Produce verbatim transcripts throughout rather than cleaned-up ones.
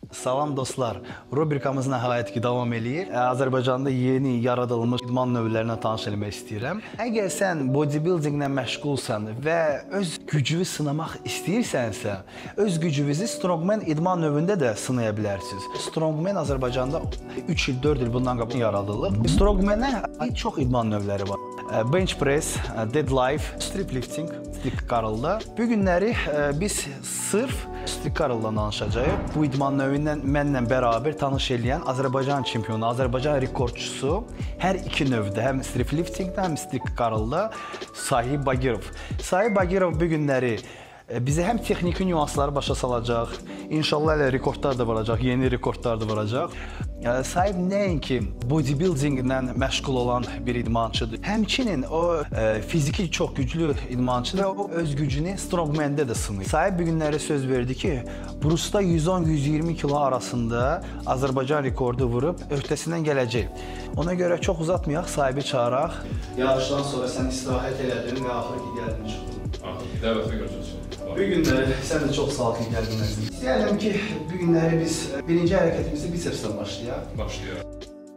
Salam dostlar, rubrikamız nəhayət ki davam eləyir. Azərbaycanda yeni yaradılmış idman növlərinə tanış eləmək istəyirəm. Əgər sən bodybuildinglə məşğulsan və öz gücünü sınamaq istəyirsənsə, öz gücünüzü strongman idman növündə də sınaya bilərsiniz. Strongman Azərbaycanda üç il, dörd il bundan qabaq yaradılıb. Strongmanə çox idman növləri var. Bench press, deadlift, strip lifting, stick curl-da. Bu günləri biz sırf stick curl-dan danışacağıq. Bu idman növündən mənlə bərabər tanış eləyən Azərbaycan çempionu, Azərbaycan rekordçusu hər iki növdə, həm strip liftingdə, həm stick curl-da Sahib Bagirov. Sahib Bagirov bu günləri bizə həm texniki nüansları başa salacaq, inşallah elə rekordlar da varacaq, yeni rekordlar da varacaq. Sahib nəinki bodybuildinglə məşğul olan bir idmançıdır. Həmçinin o e, fiziki çox güclü idmançıdır və o öz gücünü strongman'də də sınır. Sahib bu günləri söz verdi ki, Brusda yüz on yüz iyirmi kilo arasında Azərbaycan rekordu vurub öhdəsindən gələcək. Ona görə çox uzatmayaq, sahibi çağıraq. Yarışdan sonra sən istirahət elədin və axır ki gəldin çıxdın. Axır ki, dəvətə görəcəksən. Bu günləri sən də çox sağ ol ki gəldin əzim. İstəyərəm ki, bu günləri biz birinci hərəkətimizi bisepsdən başlayaq. Başlayaq.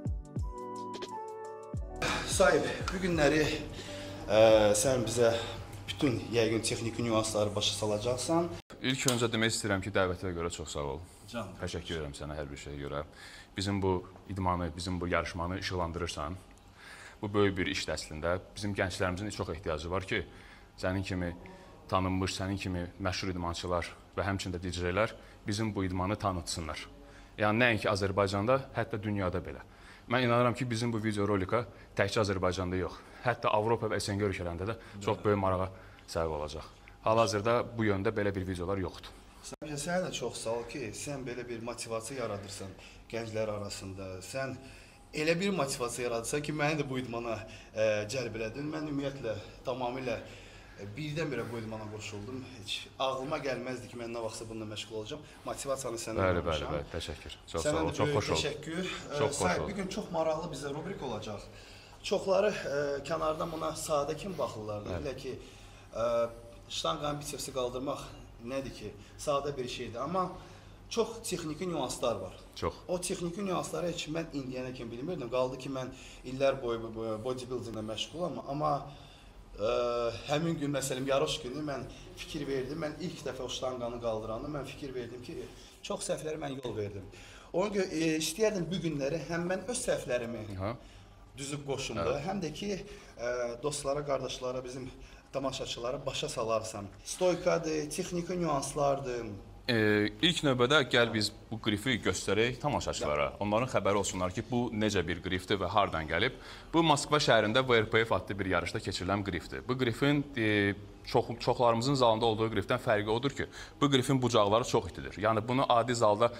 Sahib, bu günləri ə, sən bizə bütün yəqin texniki nüansları başa salacaqsan. İlk öncə demək istəyirəm ki, dəvətə görə çox sağ ol. Canım. Təşəkkür edirəm sənə hər bir şeyə görə. Bizim bu idmanı, bizim bu yarışmanı işıqlandırırsan. Bu böyük bir işdir əslində. Bizim gənclərimizin çox ehtiyacı var ki, sənin kimi tanınmış, sənin kimi məşhur idmançılar və həmçində D J-lər bizim bu idmanı tanıtsınlar. Yəni, nəinki Azərbaycanda, hətta dünyada belə. Mən inanıram ki, bizim bu video rolika təkcə Azərbaycanda yox, hətta Avropa və S N G ölkələrində də çox böyük marağa səbəb olacaq. Hal-hazırda bu yöndə belə bir videolar yoxdur. Sənə də çox sağ ol ki, sən belə bir motivasiya yaradırsan gənclər arasında. Sən elə bir motivasiya yaradırsan ki, məni də bu idmana ə, cəlb elədin. Mən ümumiyyətlə, tamamilə birdən-birə bu idmana qoşuldum. Heç ağlıma gəlməzdi ki, mən nə vaxtsa bununla məşğul olacağam. Motivasiyanı səndən Bəli, bəli, bəli, təşəkkür. Çox sağ ol, çox xoş oldu. Təşəkkür. Çox xoş oldu. Bir gün çox maraqlı bizə rubrik olacaq. Çoxları ə, kənardan buna sadə kimi baxırlar. Deyirlər ki, ə, ştanqanın bisepsi qaldırmaq nədir ki, sadə bir şeydir. Amma çox texniki nüanslar var. Çox. O texniki nüansları heç mən indiyənə kimi bilmirdim. Qaldı ki, mən illər boyu bodybuildinglə məşğulam. Amma ə, həmin gün, məsələn, yarış günü mən fikir verdim. Mən ilk dəfə o ştanqanı qaldıranda mən fikir verdim ki, çox səhvlərə mən yol verdim. Ona görə e, istəyərdim bu günləri həm mən öz səhvlərimi Aha. düzüb qoşumda, evet. həm də ki, ə, dostlara, qardaşlara, bizim tamaşaçılara başa salarsan. Stoykadır, texniki nüanslardır. Ee, ilk növbədə gəl biz bu qrifi göstərək tamaşaçılara. Onların xəbəri olsunlar ki, bu necə bir qrifdir və hardan gəlib. Bu Moskva şəhərində V R P F adlı bir yarışda keçirilən qrifdir. Bu qrifin e, çox, çoxlarımızın zalında olduğu qrifdən fərqi odur ki, bu qrifin bucaqları çox itidir. Yəni bunu adi zalda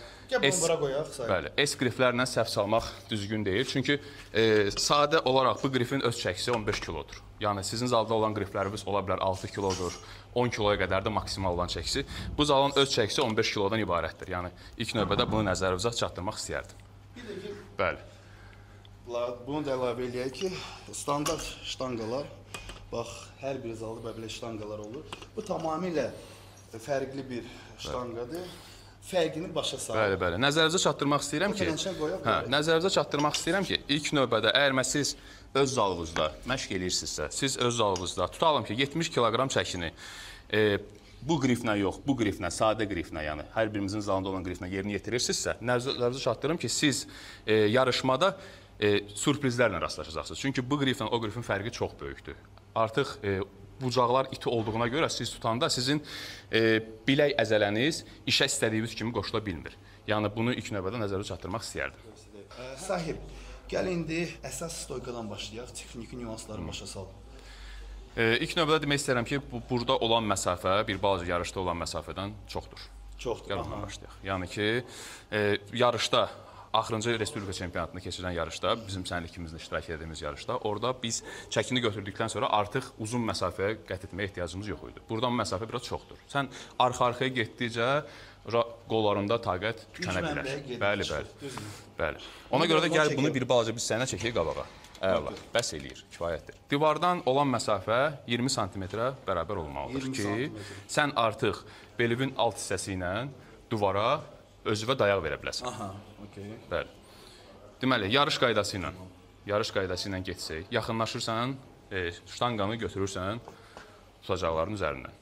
S qriflərlə səhv salmaq düzgün deyil. Çünki e, sadə olaraq bu qrifin öz çəkisi on beş kilodur. Yəni sizin zalda olan qriflərimiz ola bilər altı kilodur, on kiloya qədər də maksimal olan çəkisi. Bu zalın öz çəkisi on beş kilodan ibarətdir. Yəni ilk növbədə bunu nəzərinizə çatdırmaq istəyərdim. Bir də ki, bəli. Bunu da əlavə eləyək ki, standart ştanqalar, bax, hər bir zalda belə ştanqalar olur. Bu tamamilə fərqli bir ştanqadır. Fərqini başa salır. Bəli, bəli. Nəzərinizə çatdırmaq istəyirəm ki, hə, nəzərinizə çatdırmaq istəyirəm ki, ilk növbədə əgər siz öz zalınızda məşq eləyirsinizsə, siz öz zalınızda tutalım ki, yetmiş kiloqram çəkini e, bu qriflə yox, bu qriflə, sadə qriflə, yəni hər birimizin zalında olan qriflə yerini yetirirsinizsə, nəzərinizə çatdırım ki, siz e, yarışmada e, sürprizlərlə rastlaşacaqsınız. Çünki bu qriflə o qrifin fərqi çox böyükdür. Artıq e, bucaqlar iti olduğuna görə siz tutanda sizin e, bilək əzələniz işə istədiyiniz kimi qoşula bilmir. Yəni bunu ilk növbədə nəzərə çatdırmaq istəyərdim. Sahib, gəl indi əsas stoykadan başlayaq, texniki nüansları başa salın. E, ilk növbədə demək istəyirəm ki, bu, burada olan məsafə, bir balaca yarışda olan məsafədən çoxdur. Çoxdur. Gəl ondan başlayaq. Yəni ki, e, yarışda, axırıncı Respublika çempionatını keçirən yarışda, bizim sənlikimizlə iştirak edədiyimiz yarışda, orada biz çəkini götürdükdən sonra artıq uzun məsafəyə qət etməyə ehtiyacımız yox idi. Buradan məsafə biraz çoxdur. Sən arxa-arxaya getdikcə qollarında taqət tükənə bilər. Bəli, bəli. Bəli. Ona görə də gəl bunu bir balaca biz sənə çəkək qabağa. Əla, bəs eləyir, kifayətdir. Divardan olan məsafə iyirmi santimetrə bərabər olmalıdır ki, sən artıq belivin alt hissəsi ilə duvara özünə dayaq verə biləsən. Aha, okey. Bəli. Deməli, yarış qaydası ilə, yarış qaydası ilə getsək, yaxınlaşırsan, e, ştanqanı götürürsən tutacaqların üzərindən.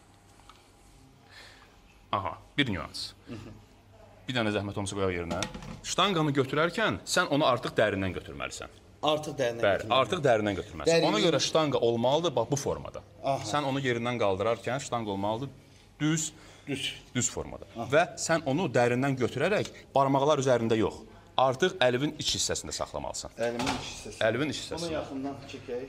Aha, bir nüans. Bir dənə zəhmət olmasa qoyaq yerinə. Ştanqanı götürərkən sən onu artıq dərindən götürməlisən. Artıq dərindən Bəli, artıq dərindən götürməlisən. Dərin... Ona görə ştanqa olmalıdır bax bu formada. Aha. Sən onu yerindən qaldırarkən ştanqa olmalıdır düz, düz, düz formada. Aha. Və sən onu dərindən götürərək barmaqlar üzərində yox, artıq əlivin iç hissəsində saxlamalısan. Əlimin iç hissəsində. Əlivin iç hissəsində. Onu yaxından çəkək.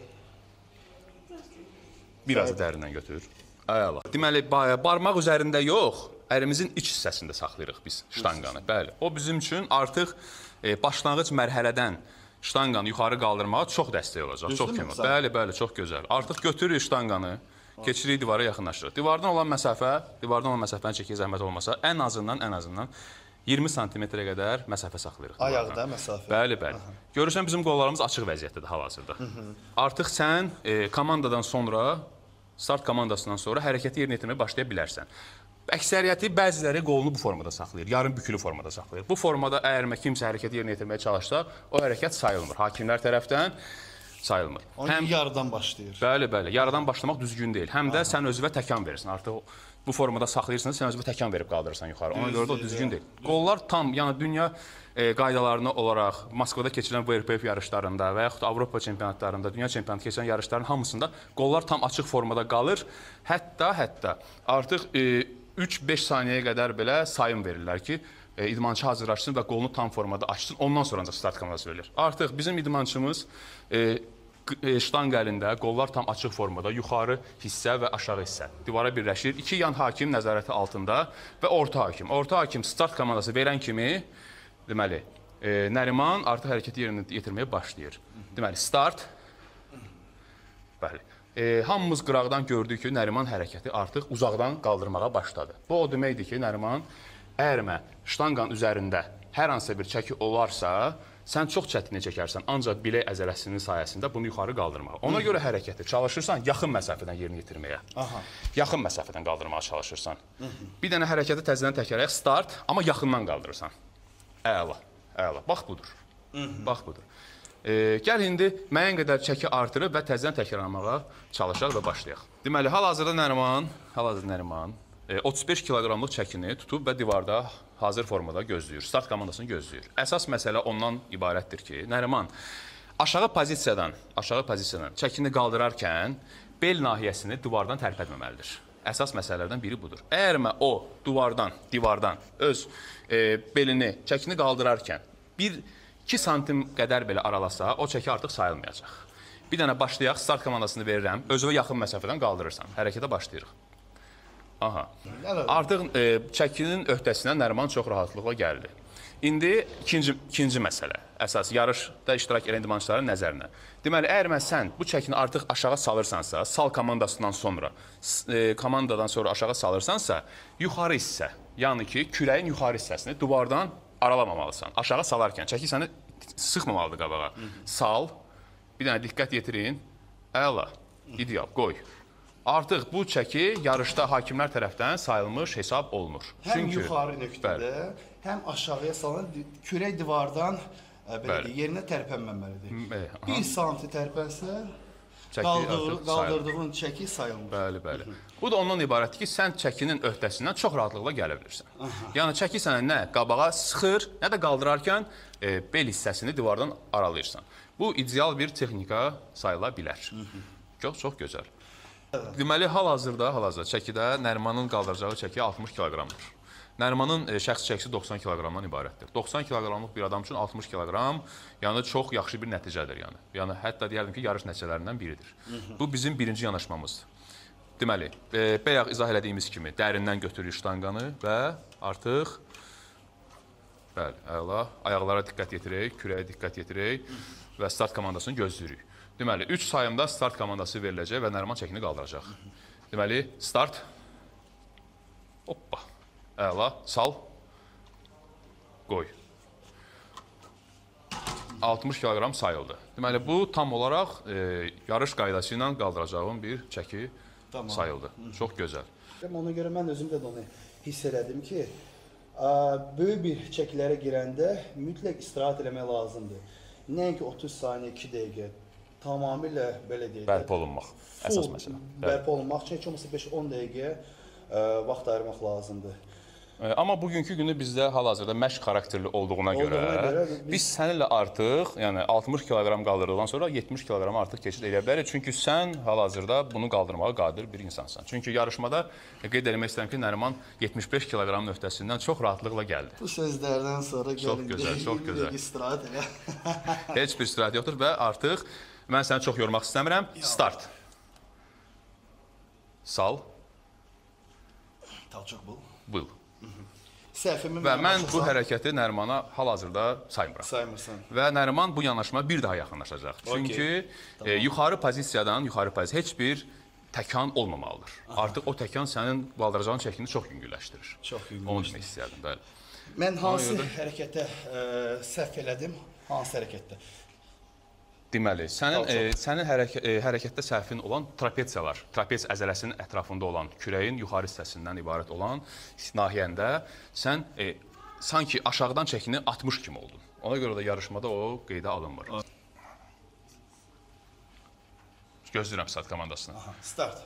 Biraz da dərindən götür. Əla. Deməli, barmaq üzərində yox, əlimizin iç hissəsində saxlayırıq biz ştanqanı. Bəli. O bizim üçün artıq e, başlanğıc mərhələdən ştanqanı yuxarı qaldırmağa çox dəstək olacaq. Çox kömək. Bəli, bəli, çox gözəl. Artıq götürürük ştanqanı, keçirik divara, yaxınlaşdırırıq. Divardan olan məsafə, divardan olan məsafəni çəkək zəhmət olmasa, ən azından, ən azından iyirmi santimetrə qədər məsafə saxlayırıq. Ayaqda məsafə. Bəli, bəli. Aha. Görürsən, bizim qollarımız açıq vəziyyətdədir hal-hazırda. Artıq sən e, komandadan sonra, start komandasından sonra hərəkəti yerinə yetirməyə başlaya bilərsən. Əksəriyyəti, bəziləri qolunu bu formada saxlayır, yarım bükülü formada saxlayır. Bu formada əgər kimsə hərəkəti yerinə yetirməyə çalışsa, o hərəkət sayılmır. Hakimlər tərəfdən sayılmır. Onu həm yarıdan başlayır. Bəli, bəli. Yarıdan başlamaq düzgün deyil. Həm də Aha. sən özünə təkan verirsən. Artıq bu formada saxlayırsan, sən özünə təkan verib qaldırırsan yuxarı. Ona görə də o düzgün deyil. Qollar tam, yəni dünya e, qaydalarına olaraq Moskvada keçirilən V R P F yarışlarında və yaxud Avropa çempionatlarında, dünya çempionatı keçirilən yarışların hamısında qollar tam açıq formada qalır. Hətta, hətta artıq e, üç beş saniyəyə qədər belə sayım verirlər ki, e, idmançı hazırlaşsın və qolunu tam formada açsın, ondan sonra ancaq start komandası verilir. Artıq bizim idmançımız e, ştanq əlində, qollar tam açıq formada, yuxarı hissə və aşağı hissə divara birləşir. İki yan hakim nəzarəti altında və orta hakim. Orta hakim start komandası verən kimi, deməli, e, Nəriman artıq hərəkəti yerinə yetirməyə başlayır. Deməli, start. Bəli. E, hamımız qıraqdan gördük ki, Nəriman hərəkəti artıq uzaqdan qaldırmağa başladı. Bu o deməkdir ki, Nəriman, əgər mən ştanqanın üzərində hər hansısa bir çəki olarsa, sən çox çətinlik çəkərsən, ancaq bilək əzələsinin sayəsində bunu yuxarı qaldırmağa. Ona görə hərəkəti çalışırsan yaxın məsafədən yerinə yetirməyə. Aha. Yaxın məsafədən qaldırmağa çalışırsan. Hı -hı. Bir dənə hərəkəti təzədən təkrarlayaq, start, amma yaxından qaldırırsan. Əla, əla. Bax budur. Hı -hı. Bax budur. E, gəl indi müəyyən qədər çəki artırıb və təzədən təkrarlamağa çalışaq və başlayaq. Deməli, hal-hazırda Nəriman, hal-hazırda Nəriman e, otuz beş kiloqramlıq çəkini tutub və divarda hazır formada gözləyir, start komandasını gözləyir. Əsas məsələ ondan ibarətdir ki, Nəriman aşağı pozisiyadan, aşağı pozisiyadan çəkini qaldırarkən bel nahiyəsini divardan tərpətməməlidir. Əsas məsələlərdən biri budur. Əgər mən o divardan, divardan öz e, belini, çəkini qaldırarkən bir iki santim qədər belə aralasa, o çəki artıq sayılmayacaq. Bir dənə başlayaq, start komandasını verirəm, özünə yaxın məsafədən qaldırırsan. Hərəkətə başlayırıq. Aha. Artıq e, çəkinin öhdəsindən Nəriman çox rahatlıqla gəldi. İndi ikinci, ikinci məsələ, əsas yarışda iştirak edən idmançıların nəzərinə. Deməli, əgər mən sən bu çəkini artıq aşağı salırsansa, sal komandasından sonra, e, komandadan sonra aşağı salırsansa, yuxarı hissə, yəni ki, kürəyin yuxarı hissəsini divardan aralamamalısan. Aşağı salarkən çəki səni sıxmamalıdır qabağa. Hı -hı. Sal, bir dənə diqqət yetirin, əla, ideal, qoy. Artıq bu çəki yarışda hakimlər tərəfdən sayılmış hesab olunur. Həm Çünki, yuxarı nöqtədə, bəli. Həm aşağıya salan kürək divardan belə deyək, yerinə tərpənməməlidir. Bir santi tərpənsə, qaldır, qaldırdığın çəki sayılmır. Bəli, bəli. Hı -hı. Bu da ondan ibarətdir ki, sən çəkinin öhdəsindən çox rahatlıqla gələ bilirsən. Aha. Yəni, çəki sənə nə qabağa sıxır, nə də qaldırarkən e, bel hissəsini divardan aralayırsan. Bu, ideal bir texnika sayıla bilər. Hı -hı. Çox, çox gözəl. Deməli, hal-hazırda, hal-hazırda çəkidə Nərimanın qaldıracağı çəki altmış kiloqramdır. Nərimanın e, şəxsi çəkisi doxsan kiloqramdan ibarətdir. doxsan kiloqramlıq bir adam üçün altmış kiloqram, yəni çox yaxşı bir nəticədir. Yəni, yəni hətta deyərdim ki, yarış nəticələrindən biridir. Hı -hı. Bu bizim birinci yanaşmamızdır. Deməli, e, bayaq izah elədiyimiz kimi dərindən götürürük ştanqanı və artıq bəli, əla, ayaqlara diqqət yetirək, kürəyə diqqət yetirək və start komandasını gözləyirik. Deməli, üç sayımda start komandası veriləcək və Nəriman çəkini qaldıracaq. Deməli, start. Hoppa. Əla, sal. Qoy. altmış kiloqram sayıldı. Deməli, bu tam olaraq e, yarış qaydası ilə qaldıracağım bir çəki tamam. sayıldı. Hı -hı. Çox gözəl. Ona görə mən özüm də onu hiss elədim ki, Ə, böyük bir çəkilərə girəndə mütləq istirahət eləmək lazımdır. Nəinki otuz saniyə, iki dəqiqə tamamilə belə deyək. Bərpa olunmaq əsas məsələ. Bərpa olunmaq üçün heç olmasa beş on dəqiqə ə, vaxt ayırmaq lazımdır. Amma bugünkü günü bizdə hal-hazırda məşq xarakterli olduğuna görə, Olduğuna görə biz... biz səninlə artıq, yəni altmış kiloqram qaldırdıqdan sonra yetmiş kiloqram artıq keçid edə bilərik. Çünki sən hal-hazırda bunu qaldırmağa qadir bir insansan. Çünki yarışmada qeyd etmək istəyirəm ki, Nəriman yetmiş beş kiloqram nöqtəsindən çox rahatlıqla gəldi. Bu sözlərdən sonra çox gözəl, çox gözəl. İstirahət elə. Heç bir istirahət yoxdur və artıq mən səni çox yormaq istəmirəm. Start. Sal. Talçıq bul. Bul. Səhvimi və mən bu hərəkəti Nərimana hal-hazırda saymıram. Saymırsan. Və Nəriman bu yanaşma bir daha yaxınlaşacaq. Çünki okay. e, yuxarı pozisiyadan, yuxarı pozisiya heç bir təkan olmamalıdır. Aha. Artıq o təkan sənin qaldıracağın çəkini çox yüngülləşdirir. Çox yüngülləşdirir. Onu demək istəyərdim, bəli. Mən hansı hərəkətə ə, səhv elədim? Hansı hərəkətdə? Deməli, sənin e, sənin hərəkə, e, hərəkətdə səhvin olan trapesiyalar, trapez əzələsinin ətrafında olan, kürəyin yuxarı hissəsindən ibarət olan nahiyəndə sən e, sanki aşağıdan çəkini atmış kimi oldun. Ona görə də yarışmada o qeydə alınmır. Gözləyirəm start komandasını. Aha, start.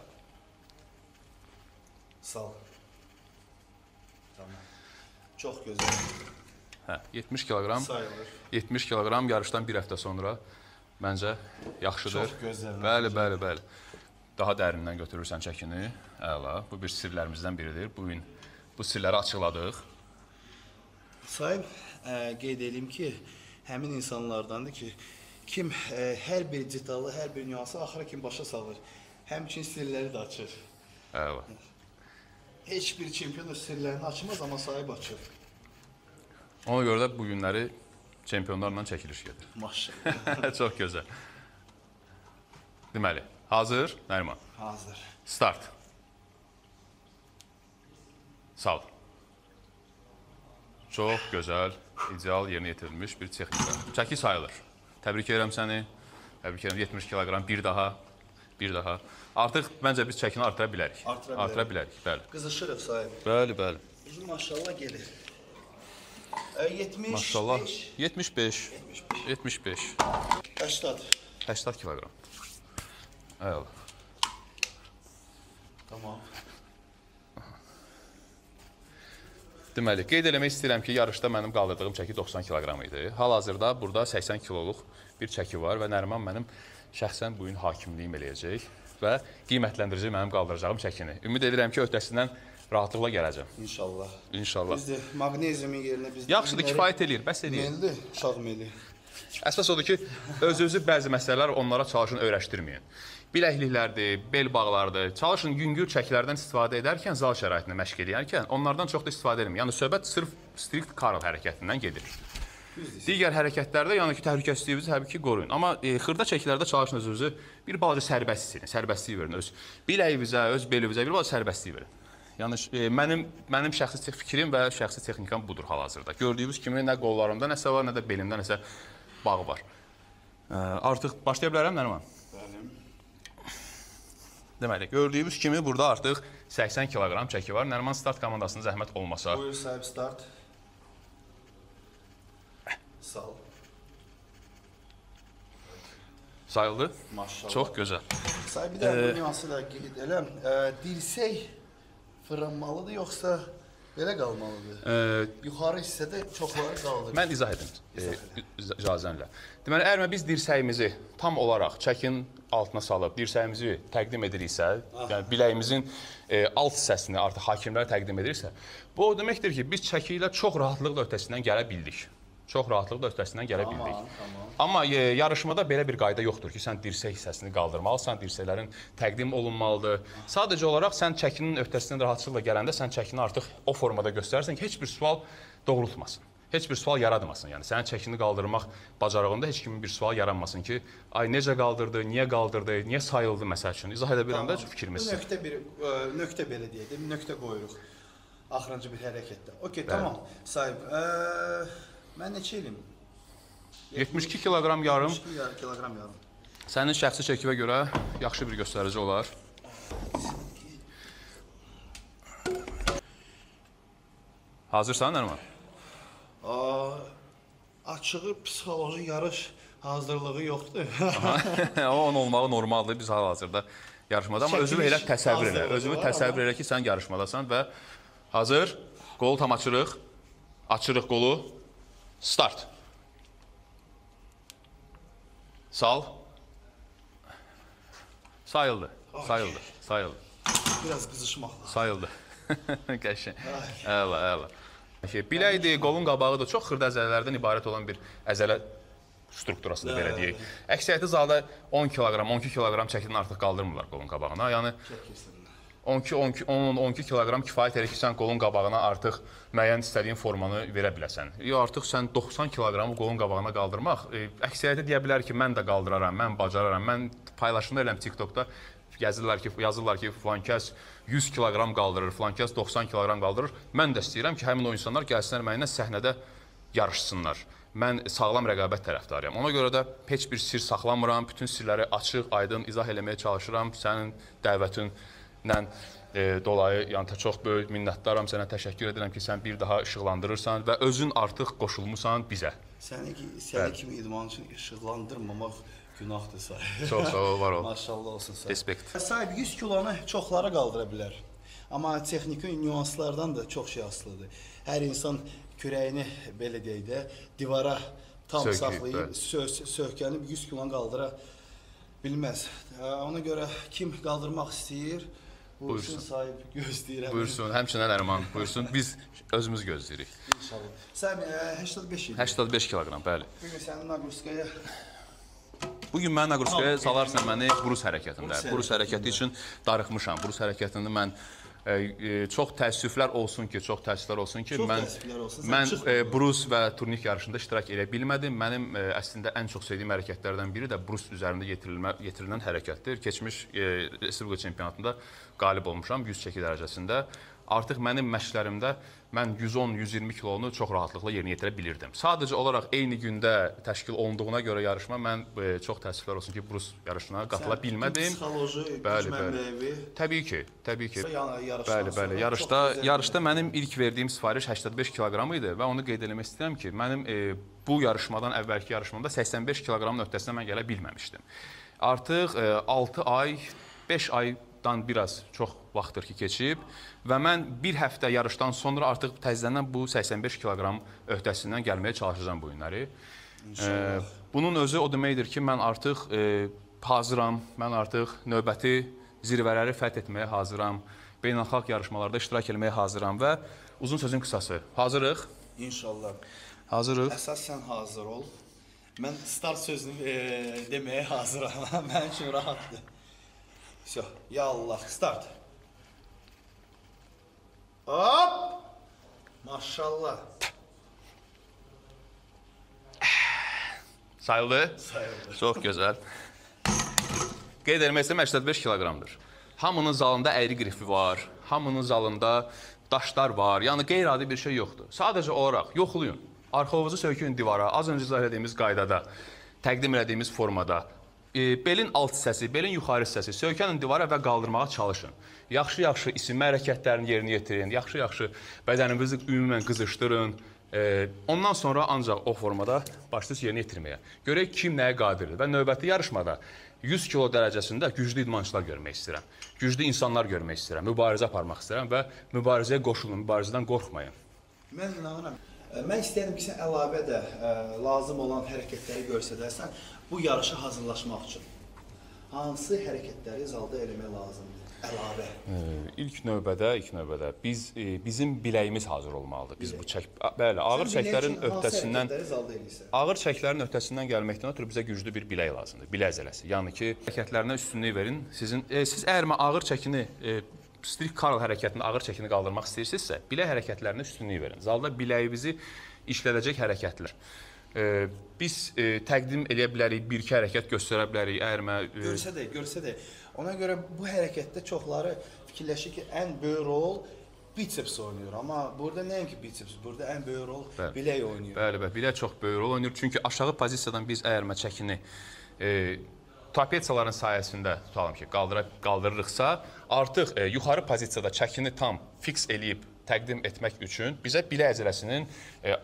Sal. Tamam. Çox gözəl. Hə, yetmiş kiloqram. Sayılır. yetmiş kiloqram yarışdan bir həftə sonra məncə yaxşıdır. Çox gözəl. Bəli, bəli, bəli. Daha dərindən götürürsən çəkini. Əla. Bu bir sirlərimizdən biridir. Bu gün bu sirləri açıqladıq. Sayın, ə, qeyd edeyim ki, həmin insanlardandır ki, kim ə, hər bir detalı, hər bir nüansı axıra kim başa salır. Həmçinin sirləri də açır. Əla. Heç bir çempion öz sirlərini açmaz, amma sahib açır. Ona görə də bu günləri çempionlarla çəkiliş gedir. Maşallah. Çox gözəl. Deməli, hazır, Nəriman? Hazır. Start. Sal. Çox gözəl, ideal yerinə yetirilmiş bir texnika. Çəki sayılır. Təbrik edirəm səni. Təbrik edirəm, yetmiş kiloqram, bir daha, bir daha. Artıq məncə biz çəkini artıra bilərik. Artıra bilərik. Artıra bilərik, bəli. Qızışırıq sahib. Bəli, bəli. Bizim maşallah gelir. yetmiş beş. Maşallah. yetmiş beş. yetmiş beş. səksən. səksən kiloqram. Əla. Tamam. Deməli, qeyd eləmək istəyirəm ki, yarışda mənim qaldırdığım çəki doxsan kiloqram idi. Hal-hazırda burada səksən kiloluq bir çəki var və Nəriman mənim şəxsən bu gün hakimliyim eləyəcək və qiymətləndirəcək mənim qaldıracağım çəkini. Ümid edirəm ki, öhdəsindən rahatlıqla gələcəm. İnşallah. İnşallah. Biz də maqneziumun yerinə biz Yaxşıdır, kifayət eləyir, bəs eləyir. Melli, uşaq meli. Əsas odur ki, öz-özü bəzi məsələlər onlara çalışın öyrəşdirməyin. Biləkliklərdir, bel bağlardır. Çalışın yüngül çəkilərdən istifadə edərkən, zal şəraitində məşq edərkən onlardan çox da istifadə edin. Yəni söhbət sırf strict Karl hərəkətindən gedir. Digər hərəkətlərdə yəni ki, təhlükəsizliyinizi təbii ki, qoruyun. Amma e, xırda çəkilərdə çalışın öz-özü bir balaca sərbəst edin, sərbəstlik verin. Öz biləyinizə, öz belinizə bir balaca sərbəstlik verin. Yəni e, mənim mənim şəxsi fikrim və şəxsi texnikam budur hal-hazırda. Gördüyünüz kimi nə qollarımda nəsə var, nə də belimdə nəsə bağı var. E, artıq başlaya bilərəm, Nəriman? Bəli. Deməli, gördüyünüz kimi burada artıq səksən kiloqram çəki var. Nəriman start komandasının zəhmət olmasa. Buyur sahib start. Sağ ol. Sayıldı. Maşallah. Çox gözəl. Sahib bir də bu nüansı da qeyd eləm. Dirsək fırlanmalıdır yoxsa belə qalmalıdır? E, Yuxarı hissədə çoxları qaldır. Mən izah edim e, icazənlə. Deməli, əgər biz dirsəyimizi tam olaraq çəkin altına salıb dirsəyimizi təqdim ediriksə, yəni biləyimizin e, alt hissəsini artıq hakimlərə təqdim ediriksə, bu o deməkdir ki, biz çəki ilə çox rahatlıqla öhdəsindən gələ bildik. Çox rahatlıqla öhdəsindən gələ bildik. Tamam, tamam. Amma e, yarışmada belə bir qayda yoxdur ki, sən dirsək hissəsini qaldırmalısan, dirsəklərin təqdim olunmalıdır. Sadəcə olaraq sən çəkinin öhdəsindən rahatlıqla gələndə sən çəkini artıq o formada göstərərsən ki, heç bir sual doğrultmasın. Heç bir sual yaratmasın. Yəni sənin çəkini qaldırmaq bacarığında heç kimin bir sual yaranmasın ki, ay necə qaldırdı, niyə qaldırdı, niyə sayıldı məsəl üçün. İzah edə bilirəm də fikrimiz. Bu nöqtə bir ə, nöqtə belə deyək, bir nöqtə qoyuruq. Axırıncı bir hərəkətdə. Okay, tamam. Sahib, ə, mən neçə ilim? yetmiş iki kiloqram yarım. yetmiş iki kiloqram yarım. Sənin şəxsi çəkivə görə yaxşı bir göstərici olar. Hazırsan Nəriman? Açığı psixoloji yarış hazırlığı yoxdur. Onun olmağı normaldır biz hal-hazırda yarışmada. Amma özünü elə təsəvvür elə. Özünü təsəvvür elə ki, sən yarışmadasan və hazır. Qolu tam açırıq. Açırıq qolu. Start. Sal. Sayıldı. Sayıldı. Sayıldı. Biraz qızışmaqla. Sayıldı. Qəşəng. Əla, əla. Biləkdir, qolun qabağı da çox xırda əzələlərdən ibarət olan bir əzələ strukturasıdır, belə deyək. Əksəriyyəti zalda on kiloqram, on iki kiloqram çəkidən artıq qaldırmırlar qolun qabağına. Yəni on iki on iki kiloqram kifayət edir ki, sən qolun qabağına artıq müəyyən istədiyin formanı verə biləsən. Yox, artıq sən doxsan kiloqramı qolun qabağına qaldırmaq, əksəriyyəti deyə bilər ki, mən də qaldıraram, mən bacararam. Mən paylaşımda eləm TikTokda yazırlar ki, yazırlar ki, filan kəs yüz kiloqram qaldırır, filan kəs doxsan kiloqram qaldırır. Mən də istəyirəm ki, həmin o insanlar gəlsinlər mənimlə səhnədə yarışsınlar. Mən sağlam rəqabət tərəfdarıyam. Ona görə də heç bir sir saxlamıram, bütün sirləri açıq, aydın izah eləməyə çalışıram. Sənin dəvətinlə e, dolayı yəni, çox böyük minnətdaram, sənə təşəkkür edirəm ki, sən bir daha işıqlandırırsan və özün artıq qoşulmusan bizə. Səni, səni kimi idman üçün işıqlandırmamaq günahdır sahib. Çox sağ ol, var ol. Maşallah olsun sahib. Respekt. Sahib yüz kilonu çoxlara qaldıra bilər. Amma texniki nüanslardan da çox şey asılıdır. Hər insan kürəyini belə deyək də divara tam Söküyüb, saxlayıb, sö söhkənib yüz kilonu qaldıra bilməz. Ona görə kim qaldırmaq istəyir, buyursun sahib gözləyirəm. Buyursun, həmçinin Nəriman, buyursun. Biz özümüz gözləyirik. İnşallah. Sən səksən beş idi. səksən beş kiloqram, bəli. Bugün sənin naqruskaya... Bugün mən naqruskaya salarsan məni brus hərəkətində. Brus hərəkəti üçün darıxmışam. Brus hərəkətində mən e, e, çox təəssüflər olsun ki, çox təəssüflər olsun ki, çox mən, olsun. mən e, brus və turnik yarışında iştirak edə bilmədim. Mənim e, əslində ən çox sevdiyim hərəkətlərdən biri də brus üzərində yetirilmə, yetirilən hərəkətdir. Keçmiş e, Respublika çempionatında qalib olmuşam yüz çəki dərəcəsində. Artıq mənim məşqlərimdə mən yüz on yüz iyirmi kilonu çox rahatlıqla yerinə yetirə bilirdim. Sadəcə olaraq eyni gündə təşkil olunduğuna görə yarışma mən e, çox təəssüflər olsun ki, brus yarışına qatıla bilmədim. Psixoloji, bəli, bəli. Təbii ki, təbii ki. Bəli, bəli. Yarışda, yarışda mənim ilk verdiyim sifariş səksən beş kiloqram idi və onu qeyd etmək istəyirəm ki, mənim e, bu yarışmadan əvvəlki yarışmamda səksən beş kiloqramın öhdəsinə mən gələ bilməmişdim. Artıq e, altı ay, beş aydan biraz çox vaxtdır ki, keçib və mən bir həftə yarışdan sonra artıq təzədən bu səksən beş kiloqram öhdəsindən gəlməyə çalışacağam bu günləri. İnşallah. E, bunun özü o deməkdir ki, mən artıq e, hazıram, mən artıq növbəti zirvələri fəth etməyə hazıram, beynəlxalq yarışmalarda iştirak etməyə hazıram və uzun sözün qısası. Hazırıq? İnşallah. Hazırıq. Əsas sən hazır ol. Mən start sözünü e, deməyə hazıram. Mənim üçün rahatdır. Всё, ya Allah, start. Hop! Maşallah. Sayıldı? Sayıldı. Çox gözəl. Qeyd etmək istəyirəm, səksən beş kiloqramdır. Hamının zalında əyri qrifi var, hamının zalında daşlar var, yəni qeyri-adi bir şey yoxdur. Sadəcə olaraq yoxlayın, arxovuzu sökün divara, az öncə izah etdiyimiz qaydada, təqdim etdiyimiz formada, e, belin alt hissəsi, belin yuxarı hissəsi sökənin divara və qaldırmağa çalışın. Yaxşı-yaxşı isinmə hərəkətlərini yerinə yetirin, yaxşı-yaxşı bədəninizi ümumən qızışdırın. E, ondan sonra ancaq o formada başlayın yerinə yetirməyə. Görək kim nəyə qadirdir və növbəti yarışmada yüz kilo dərəcəsində güclü idmançılar görmək istəyirəm. Güclü insanlar görmək istəyirəm, mübarizə aparmaq istəyirəm və mübarizəyə qoşulun, mübarizədən qorxmayın. Mən inanıram. Mən istəyirəm ki, sən əlavə də ə, lazım olan hərəkətləri göstərsən bu yarışa hazırlaşmaq üçün. Hansı hərəkətləri zalda eləmək lazımdır? Əlavə. E, ilk növbədə, ilk növbədə biz e, bizim biləyimiz hazır olmalıdır. Biz Bilək. bu çək bəli, ağır çəklərin öhdəsindən ağır çəklərin öhdəsindən gəlməkdən ötürü bizə güclü bir bilək lazımdır. Bilək əzələsi. Yəni ki, hərəkətlərinə üstünlük verin. Sizin e, siz əgər ağır çəkini e, strict curl hərəkətində ağır çəkini qaldırmaq istəyirsinizsə, bilək hərəkətlərinə üstünlük verin. Zalda biləyimizi işlədəcək hərəkətlər. E, biz e, təqdim edə bilərik, bir-iki hərəkət göstərə bilərik. Əgər mən e, görsə də, görsə də. Ona görə bu hərəkətdə çoxları fikirləşir ki, ən böyük rol biceps oynayır. Amma burada nəinki biceps, burada ən böyük rol bəli. bilək oynayır. Bəli, bəli, bilək çox böyük rol oynayır. Çünki aşağı pozisiyadan biz əyərmə çəkini e, trapeziyaların sayəsində tutalım ki, qaldıra, qaldırırıqsa, artıq e, yuxarı pozisiyada çəkini tam fix eləyib təqdim etmək üçün bizə bilə əzələsinin e,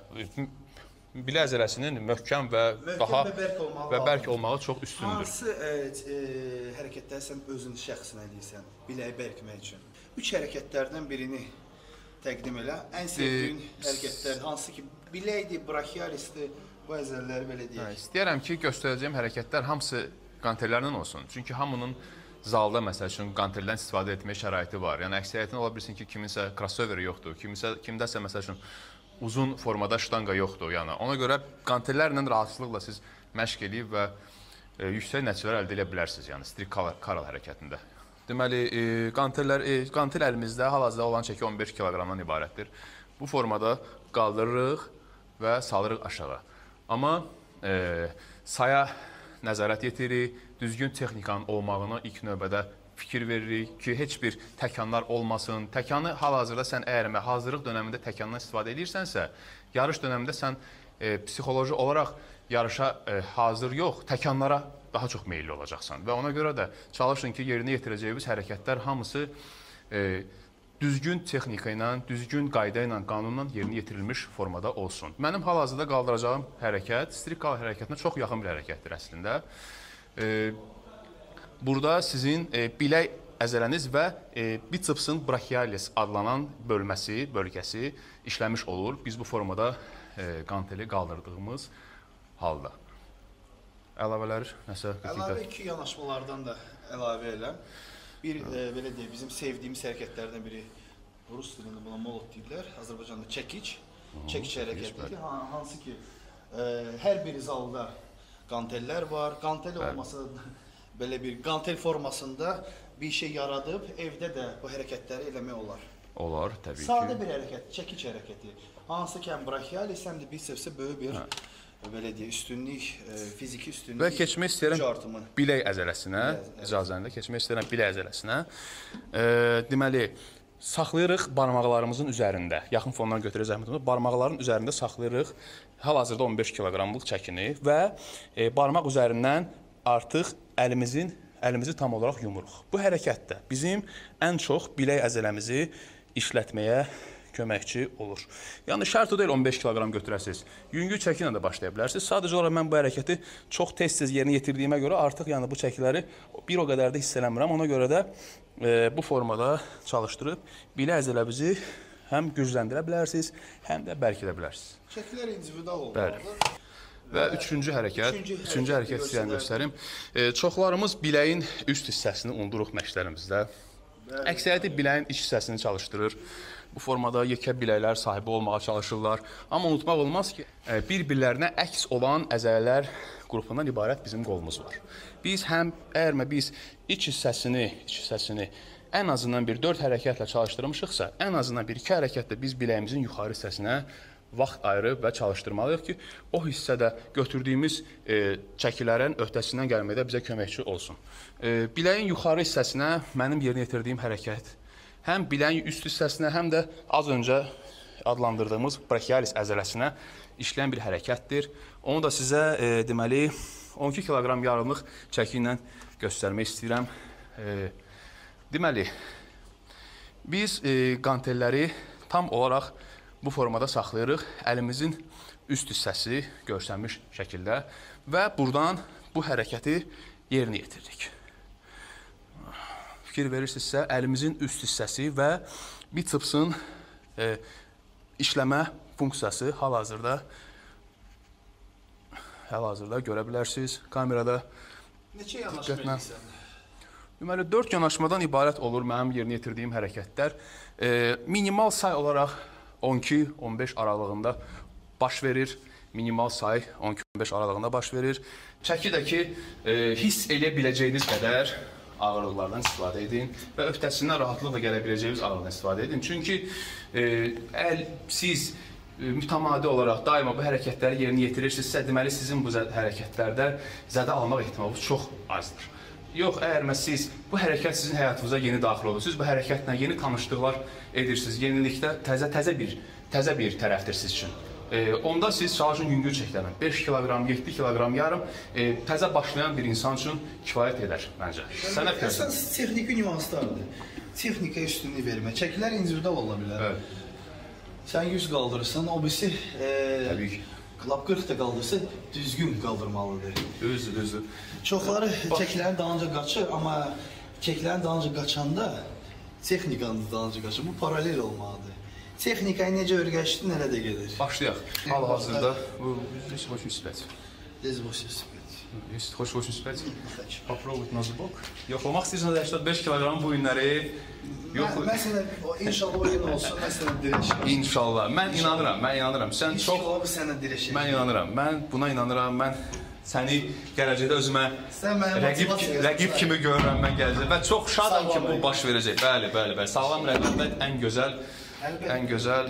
bilə əzələsinin möhkəm və möhkəm daha və bərk, və bərk olmağı çox üstündür. Hansı e, e, hərəkətləri sən özün şəxsinə eləyirsən biləyi bərkmək üçün? Üç hərəkətlərdən birini təqdim elə. Ən sevdiyin e, hərəkətlər hansı ki, biləkdir, brachialisdir, bu əzələləri belə deyək. Hə, istəyərəm ki, göstərəcəyim hərəkətlər hamısı qantellərdən olsun. Çünki hamının zalda məsəl üçün qanteldən istifadə etmək şəraiti var. Yəni əksəriyyətin ola bilsin ki, kiminsə crossoveri yoxdur, kiminsə kimdəsə məsəl üçün uzun formada ştanga yoxdur. Yəni ona görə qantellərlə rahatlıqla siz məşq edib və e, yüksək nəticələr əldə edə bilərsiniz. Yəni strict karal hərəkətində. Deməli, e, qantellər e, qantel əlimizdə hal-hazırda olan çəki on beş kiloqramdan ibarətdir. Bu formada qaldırırıq və salırıq aşağı. Amma e, saya nəzarət yetiririk, düzgün texnikanın olmağına ilk növbədə fikir veririk ki, heç bir təkanlar olmasın. Təkanı hal-hazırda sən əgər hazırlıq dönəmində təkandan istifadə edirsənsə, yarış dönəmində sən e, psixoloji olaraq yarışa e, hazır yox, təkanlara daha çox meyilli olacaqsan. Və ona görə də çalışın ki, yerinə yetirəcəyiniz hərəkətlər hamısı e, düzgün texnika ilə, düzgün qayda ilə, qanunla yerinə yetirilmiş formada olsun. Mənim hal-hazırda qaldıracağım hərəkət, strict karal hərəkətinə çox yaxın bir hərəkətdir əslində. E, Burada sizin e, bilək əzələniz və e, bicepsin brachialis adlanan bölməsi, bölgəsi işləmiş olur. Biz bu formada e, qanteli qaldırdığımız halda. Əlavələr nəsə? Əlavə iki yanaşmalardan da əlavə elə. Bir, e, belə deyək, bizim sevdiyimiz hərəkətlərdən biri, Rus dilində buna molot deyirlər, Azərbaycanda çəkiç, çəkiç hərəkətidir. Hansı ki, e, hər bir zalda qantellər var, qantel olmasa belə bir qantel formasında bir şey yaradıb, evdə də bu hərəkətləri eləmək olar. Olar, təbii ki. Sadə bir hərəkət, çəkiç hərəkəti. Hansı ki, həm brachialis, həm də bicepsə böyük bir, hə. belə deyək, üstünlük, fiziki üstünlük. Və keçmək istəyirəm bilək əzələsinə, icazənlə keçmək istəyirəm bilək əzələsinə. E, deməli, saxlayırıq barmaqlarımızın üzərində, yaxın fondan götürək zəhmətimizi, barmaqların üzərində saxlayırıq hal-hazırda on beş kiloqramlıq çəkini və e, barmaq üzərindən artıq əlimizin, əlimizi tam olaraq yumuruq. Bu hərəkətdə bizim ən çox bilək əzələmizi işlətməyə köməkçi olur. Yəni şərt o deyil on beş kiloqram götürəsiniz. Yüngül çəki ilə də başlaya bilərsiniz. Sadəcə olaraq mən bu hərəkəti çox tez-tez yerinə yetirdiyimə görə artıq yəni bu çəkiləri bir o qədər də hiss eləmirəm. Ona görə də e, bu formada çalışdırıb bilək əzələmizi həm gücləndirə bilərsiniz, həm də bərkidə bilərsiniz. Çəkilər individual olmalıdır. Və üçüncü hərəkət, üçüncü, üçüncü hərəkət istəyən göstərim. E, çoxlarımız biləyin üst hissəsini unuduruq məşqlərimizdə. Əksəriyyəti biləyin iç hissəsini çalışdırır. Bu formada yekə biləklər sahibi olmağa çalışırlar. Amma unutmaq olmaz ki, e, bir-birlərinə əks olan əzələlər qrupundan ibarət bizim qolumuz var. Biz həm, əgər biz iç hissəsini, iç hissəsini ən azından bir dörd hərəkətlə çalışdırmışıqsa, ən azından bir iki hərəkətlə biz biləyimizin yuxarı hissəsinə vaxt ayırıb və çalışdırmalıyıq ki, o hissədə götürdüyümüz e, çəkilərin öhdəsindən gəlməkdə bizə köməkçi olsun. E, biləyin yuxarı hissəsinə mənim yerinə yetirdiyim hərəkət həm biləyin üst hissəsinə, həm də az öncə adlandırdığımız brachialis əzələsinə işləyən bir hərəkətdir. Onu da sizə e, deməli on iki kiloqram yarımlıq çəki ilə göstərmək istəyirəm. E, deməli, biz e, qantelləri tam olaraq bu formada saxlayırıq, əlimizin üst hissəsi görsənmiş şəkildə və buradan bu hərəkəti yerinə yetiririk. Fikir verirsinizsə, əlimizin üst hissəsi və bicepsin e, işləmə funksiyası hal-hazırda hal-hazırda görə bilərsiniz kamerada. Neçə yanaşma edirsən? Deməli, dörd yanaşmadan ibarət olur mənim yerinə yetirdiyim hərəkətlər. E, minimal say olaraq on iki on beş aralığında baş verir. Minimal say on iki on beş aralığında baş verir. Çəkidəki e, hiss edə biləcəyiniz qədər ağırlıqlardan istifadə edin və öhdəsindən rahatlıqla gələ biləcəyiniz ağırlıqdan istifadə edin. Çünki e, əl, siz e, mütəmadi olaraq daima bu hərəkətləri yerinə yetirirsinizsə, deməli sizin bu hərəkətlərdə zədə almaq ehtimalı çox azdır. Yox, əgər siz bu hərəkət sizin həyatınıza yeni daxil olursunuz, bu hərəkətlə yeni tanışlıqlar edirsiniz, yenilikdə təzə-təzə bir, təzə bir tərəfdir siz üçün. E, onda siz çalışın yüngül çəklərlə, beş kiloqram, yeddi kiloqram yarım e, təzə başlayan bir insan üçün kifayət edər məncə. Sənə Əsas texniki nüanslardır. Texnika üstünlüyü vermə. Çəkilər individual ola bilər. Evet. Sən yüz qaldırırsan, o birisi Təbii ki. lap qırx da qaldırsa düzgün qaldırmalıdır. Düzdür, düzdür. Çoxları çəkilərin dalınca qaçır, amma çəkilərin dalınca qaçanda texnikanın dalınca qaçır. Bu paralel olmalıdır. Texnikayı necə öyrəşdin, elə də gedir. Başlayaq. Hal-hazırda bu здесь восемьдесят пять. Здесь восемьдесят пять. Есть, хочешь восемьдесят пять? Попробовать на зубок. Yoxlamaq istəyirsən сімдесят beş kiloqram bu günləri yox. Məsələn, inşallah o gün olsun, məsələn, dirəşir. İnşallah. Mən inanıram, mən inanıram. Sən çox İnşallah bu sənə dirəşir. Mən inanıram. Mən buna inanıram. Mən səni gələcəkdə özümə rəqib rəqib kimi görürəm mən gələcəkdə və çox şadam ki, bu baş verəcək. Bəli, bəli, bəli. Sağlam rəqabət ən gözəl ən gözəl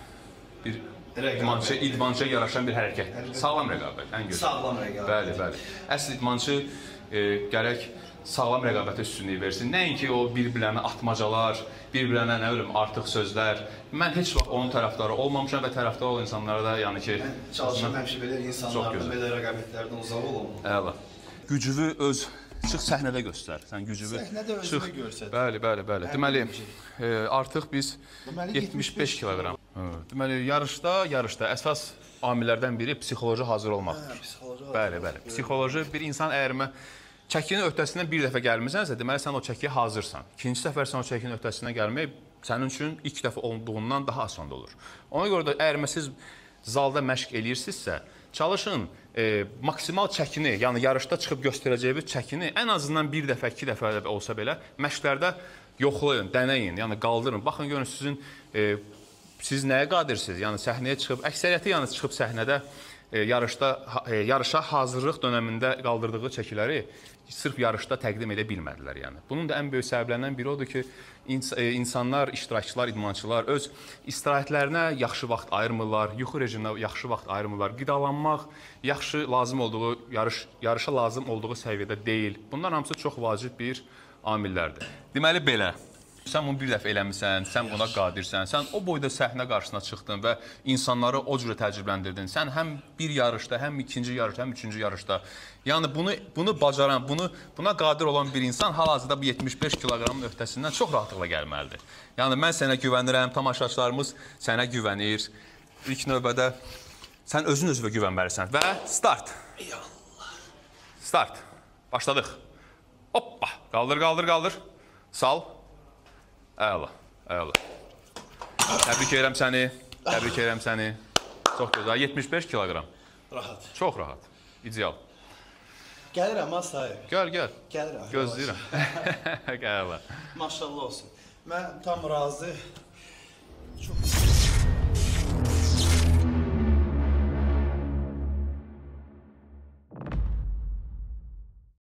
bir idmançı, idmançıya yaraşan bir hərəkətdir. Sağlam rəqabət, ən gözəl. Sağlam rəqabət. Bəli, bəli. Əsl idmançı e, gərək sağlam rəqabətə üstünlük versin. Nəinki o bir-birlərinə atmacalar, bir-birlərinə nə bilim artıq sözlər. Mən heç vaxt onun tərəfdarı olmamışam və tərəfdar olan insanlara da yəni ki, mən çalışıram həmişə belə insanlardan, belə rəqabətlərdən uzaq olum. Əla. Gücünü öz çıx səhnədə göstər. Sən gücünü səhnədə özünü göstər. Bəli, bəli, bəli. Deməli, e, artıq biz yetmiş beş kiloqram. Deməli, yarışda, yarışda əsas amillərdən biri psixoloji hazır olmaqdır. Hə, psixoloji. Bəli, bəli. Psixoloji bir insan əgər çəkinin öhdəsindən bir dəfə gəlmisənsə, deməli sən o çəkiyə hazırsan. İkinci səfər sən o çəkinin öhdəsindən gəlmək sənin üçün ilk dəfə olduğundan daha asan olur. Ona görə də əgər siz zalda məşq eləyirsinizsə, çalışın e, maksimal çəkini, yəni yarışda çıxıb göstərəcəyiniz çəkini ən azından bir dəfə, iki dəfə olsa belə məşqlərdə yoxlayın, dənəyin, yəni qaldırın. Baxın görün sizin e, siz nəyə qadirsiniz? Yəni səhnəyə çıxıb, əksəriyyəti yəni çıxıb səhnədə e, yarışda e, yarışa hazırlıq dövründə qaldırdığı çəkiləri sırf yarışda təqdim edə bilmədilər yəni. Bunun da ən böyük səbəblərindən biri odur ki, ins e, insanlar, iştirakçılar, idmançılar öz istirahətlərinə yaxşı vaxt ayırmırlar, yuxu rejiminə yaxşı vaxt ayırmırlar. Qidalanmaq yaxşı lazım olduğu, yarış yarışa lazım olduğu səviyyədə deyil. Bunlar hamısı çox vacib bir amillərdir. Deməli belə. Sən bunu bir dəfə eləmisən, sən buna qadirsən, sən o boyda səhnə qarşısına çıxdın və insanları o cürə təcrübələndirdin. Sən həm bir yarışda, həm ikinci yarışda, həm üçüncü yarışda. Yəni bunu bunu bacaran, bunu buna qadir olan bir insan hal-hazırda bu yetmiş beş kiloqramın öhdəsindən çox rahatlıqla gəlməlidir. Yəni mən sənə güvənirəm, tamaşaçılarımız sənə güvənir. İlk növbədə sən özün özünə güvənməlisən və start. Start. Başladıq. Hoppa, qaldır, qaldır, qaldır. Sal. Əla, əla. Təbrik edirəm səni, təbrik edirəm səni. Çox gözəl, yetmiş beş kiloqram. Rahat. Çox rahat, ideal. Gəlirəm ha sahib. Gəl, gəl. Gəlirəm. Gözləyirəm. Əla. Maşallah olsun. Mən tam razı. Çox